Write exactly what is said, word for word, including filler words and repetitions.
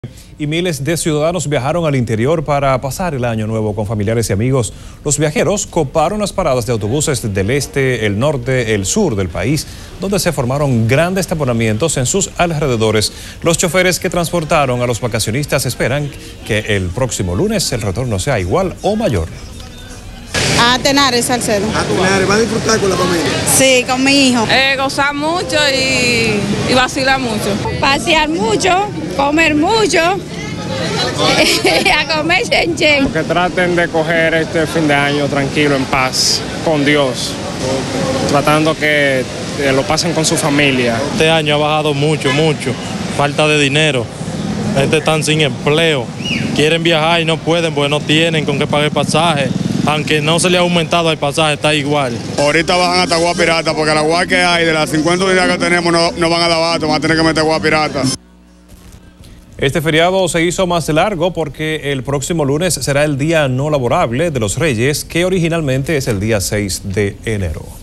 Y miles de ciudadanos viajaron al interior para pasar el año nuevo con familiares y amigos. Los viajeros coparon las paradas de autobuses del este, el norte, el sur del país, donde se formaron grandes taponamientos en sus alrededores. Los choferes que transportaron a los vacacionistas esperan que el próximo lunes el retorno sea igual o mayor. A Tenares, Salcedo. A Tenares, ¿va a disfrutar con la familia? Sí, con mi hijo. Eh, gozar mucho y, y vacilar mucho. Pasear mucho, comer mucho, a comer chen chen. Que traten de coger este fin de año tranquilo, en paz, con Dios, tratando que lo pasen con su familia. Este año ha bajado mucho, mucho, falta de dinero, la gente están sin empleo, quieren viajar y no pueden porque no tienen con qué pagar el pasaje. Aunque no se le ha aumentado el pasaje, está igual. Ahorita bajan hasta agua pirata, porque el agua que hay de las cincuenta unidades que tenemos no, no van a dar abasto, van a tener que meter agua pirata. Este feriado se hizo más largo porque el próximo lunes será el día no laborable de los Reyes, que originalmente es el día seis de enero.